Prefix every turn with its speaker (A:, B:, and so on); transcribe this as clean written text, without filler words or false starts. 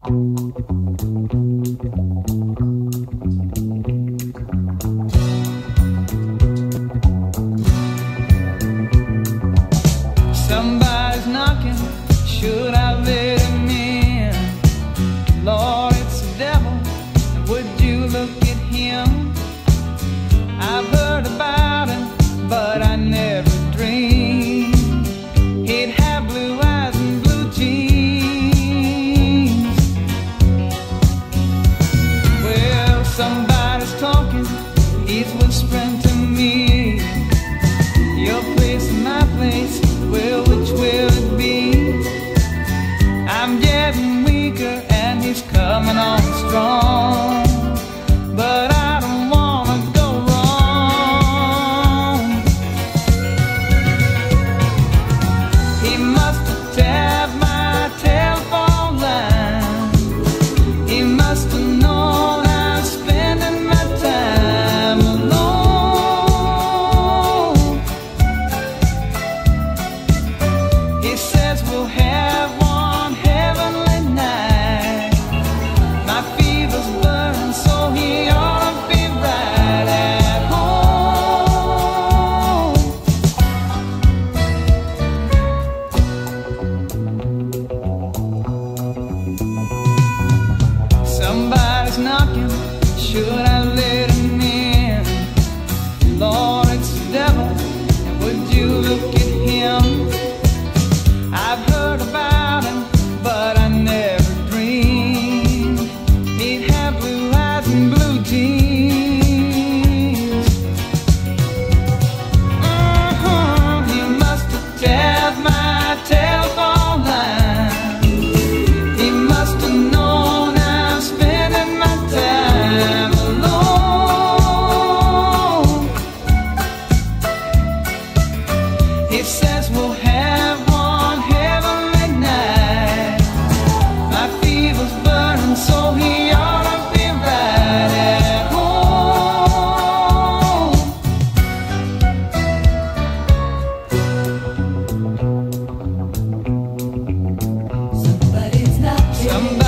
A: Somebody's knocking, should I let him in? Lord, it's the devil, would you look at him? I've heard about him, but I never dreamed he'd have blue eyes and blue jeans. Well, somebody's talking, he's whispering to me. Your place and my place, well, which will it be? I'm getting weaker and he's coming on strong, but I don't wanna go wrong. He must have tapped my telephone line. He must have known I'm spending my time alone. He says we'll have one heavenly night. My fever's burning, so he ought to be right at home. Somebody's knocking, should I let him in? Lord, it's the devil, and would you look at him? I've heard about him, but I never dreamed he'd have blue eyes and blue jeans. He must have tapped my telephone line. He must have known I'm spending my time alone. He says we'll have one heavenly night. My fever's burning, so he ought to be right at home.
B: Somebody's knocking.